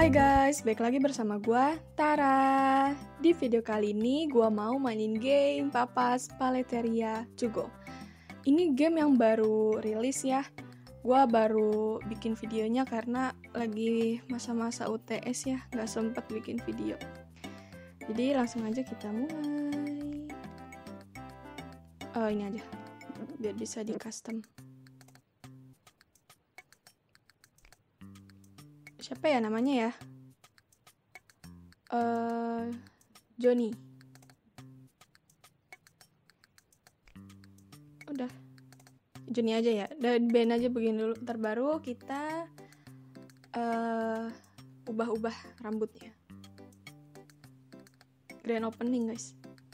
Hai guys, balik lagi bersama gua, Tara. Di video kali ini gua mau mainin game Papas Paleteria to Go. Ini game yang baru rilis ya. Gua baru bikin videonya karena lagi masa-masa UTS ya, nggak sempet bikin video. Jadi langsung aja kita mulai. Ini aja, biar bisa di custom. Siapa ya namanya ya? Johnny. Udah. Johnny aja ya. Dan band aja begini dulu. Ntar baru kita ubah-ubah rambutnya. Grand opening guys.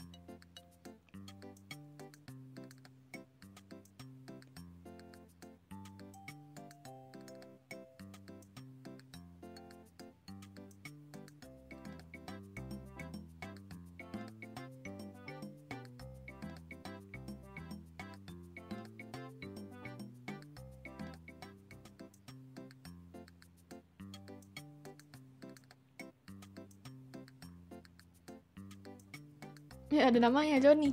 Ya ada namanya Johnny.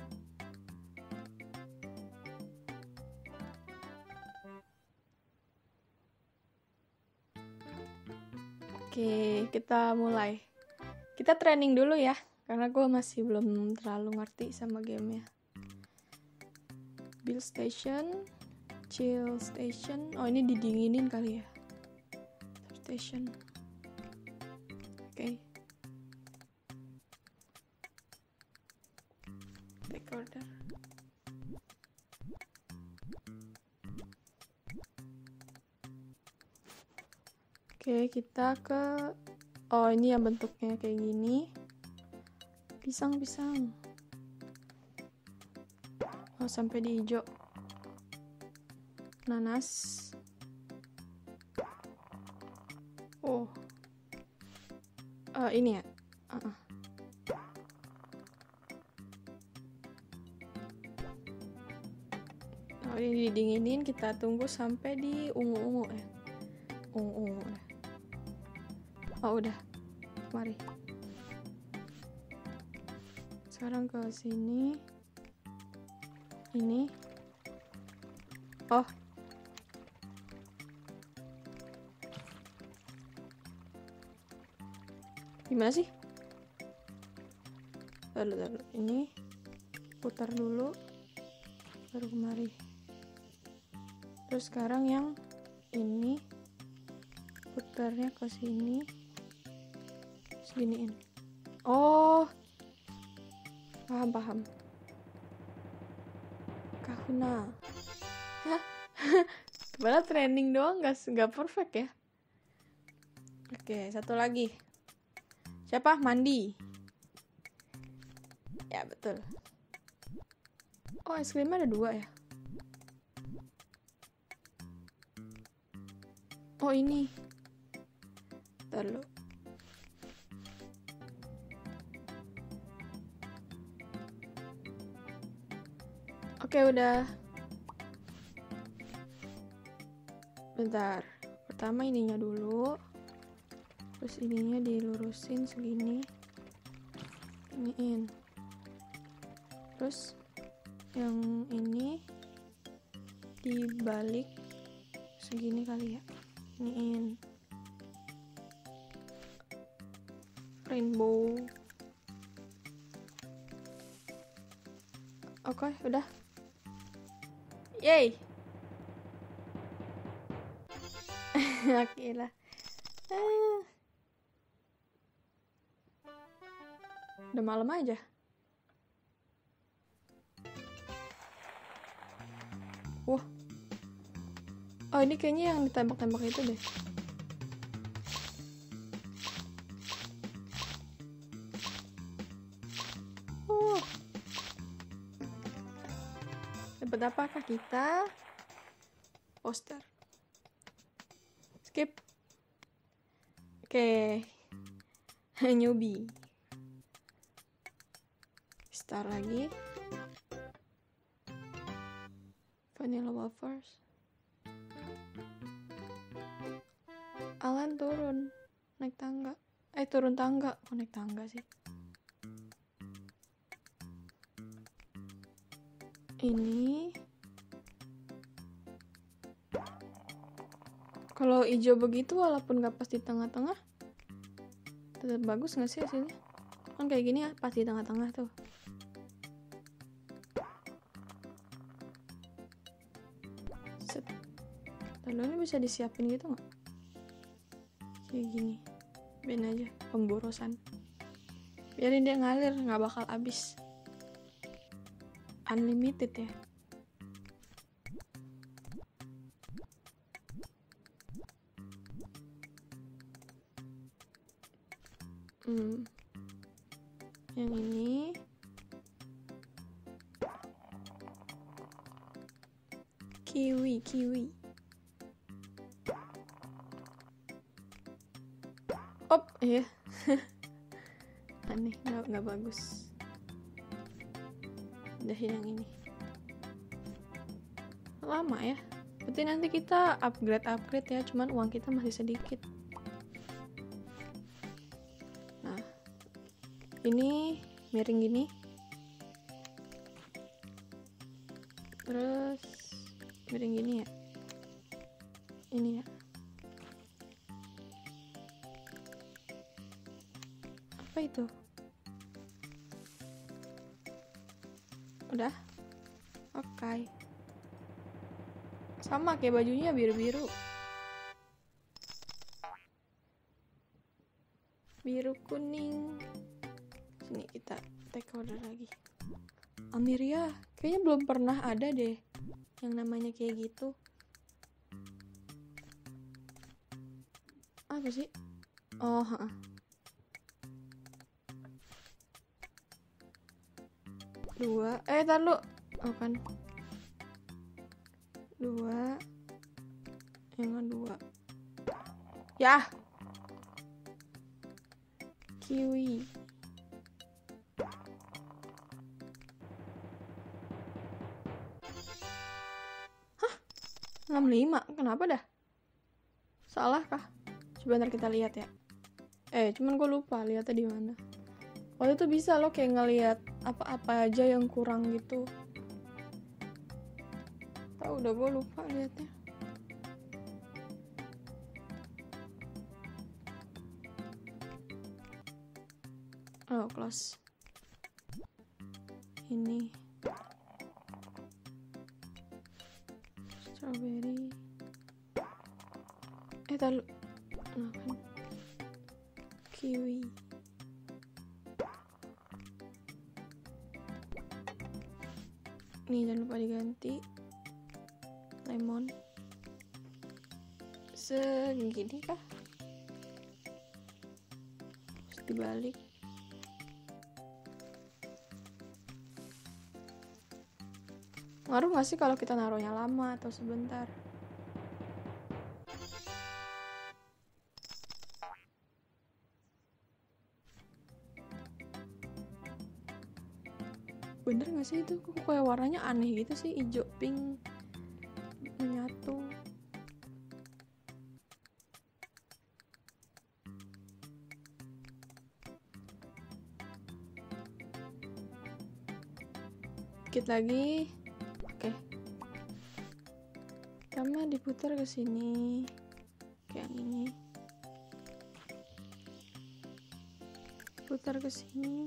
Oke, kita mulai. Kita training dulu ya, karena gue masih belum terlalu ngerti sama gamenya. Build station, chill station. Oh ini didinginin kali ya. Station. Oke. Recorder. Oke, kita ke ini yang bentuknya kayak gini. Pisang. Oh, sampai di hijau. Nanas. Oh. Ini ya. Oh, ini didinginin, kita tunggu sampai di ungu-ungu ya. Ungu-ungu. Oh, udah. Mari. Sekarang ke sini. Ini. Oh. Gimana sih? Taruh. Ini putar dulu. Baru kemari. Terus sekarang yang ini putarnya ke sini. Seginiin. Oh. Paham. Kahuna. Hah? Padahal training doang nggak perfect ya. Oke, satu lagi. Siapa? Mandi. Ya, betul. Oh, es krimnya ada 2 ya? Oh, ini. Ntar dulu. Oke, udah. Bentar. Pertama ininya dulu. Terus ininya dilurusin segini. Iniin. Terus yang ini dibalik segini kali ya. Iniin. Rainbow. Oke, udah. Yay. Oke lah. Udah malam aja. Wah. Oh, ini kayaknya yang ditembak-tembak itu deh. Dapat apakah kita? Poster. Skip. Oke. Newbie. Start lagi. Vanilla wafers. Alan turun. naik tangga. Turun tangga. Kok naik tangga sih? Ini. Kalau hijau begitu walaupun gak pas di tengah-tengah, tetap bagus gak sih hasilnya? Kan kayak gini ya, pas di tengah-tengah tuh. Set. Lalu ini bisa disiapin gitu gak? Kayak gini. Biarin aja, pemborosan. Biarin dia ngalir, gak bakal habis. Unlimited ya. Yang ini kiwi. Op, iya. Aneh, nggak bagus. Udah yang ini. Lama ya. Berarti nanti kita upgrade ya, cuman uang kita masih sedikit. Nah, ini miring gini. Terus miring gini ya. Ini ya. Apa itu? Udah? Oke. Sama kayak bajunya biru-biru. Biru kuning. Sini kita take order lagi. Amiria, kayaknya belum pernah ada deh yang namanya kayak gitu. Apa sih? Oh, dua. Tar lu. Oh kan. Dua. Yang dua. Ya. Kiwi. Hah? 65? Kenapa dah? Salah kah? Coba ntar kita lihat ya. Cuman gue lupa lihatnya di mana. Waktu itu bisa lo kayak ngelihat apa-apa aja yang kurang gitu. Tahu udah gue lupa lihatnya. Oh, close. Ini strawberry. Tahu. Nah, kan. Kiwi. Nih jangan lupa diganti. Lemon. Segini kah? Terus dibalik. Ngaruh gak sih kalau kita naruhnya lama atau sebentar? Bener gak sih itu? Kok kayak warnanya aneh gitu sih, hijau pink menyatu. Dikit lagi. Oke. Sama diputar ke sini. Kayak ini. Putar ke sini.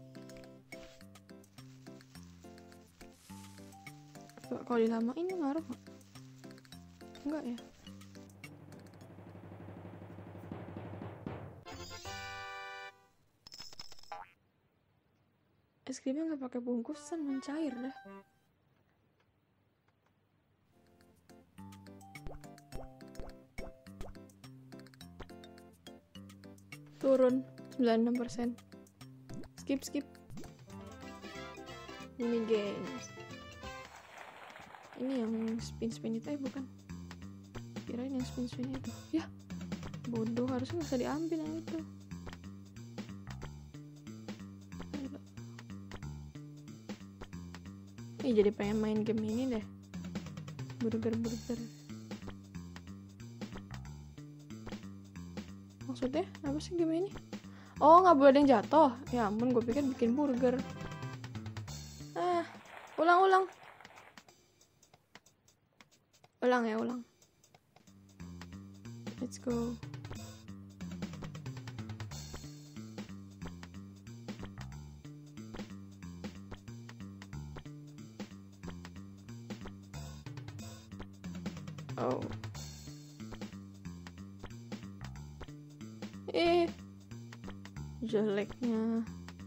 Kalau dilamain ngaruh nggak? Enggak ya? Es krimnya nggak pakai bungkusan, mencair dah. Turun 96%. Skip. Ini games. Ini yang spin itu bukan? Kirain yang spin itu. Ya, bodoh, harusnya nggak usah diambil yang itu. Jadi pengen main game ini deh. Burger. Maksudnya apa sih game ini? Oh, nggak boleh ada yang jatuh. Ya ampun, gue pikir bikin burger. Ulang. Ulang ya, ulang. Let's go. Oh. Jeleknya.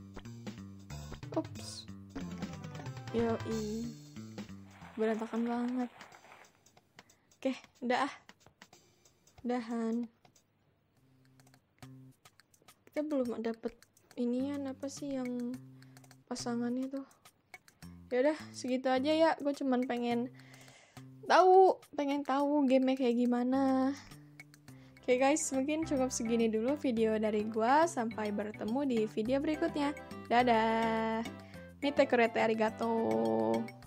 Ups. Yoi. Berantakan banget. Oke, udahan. Kita belum dapet inian apa sih yang pasangannya tuh. Ya udah, segitu aja ya. Gue cuman pengen tahu game kayak gimana. Oke guys, mungkin cukup segini dulu video dari gua. Sampai bertemu di video berikutnya. Dadah. Mite kurete arigato.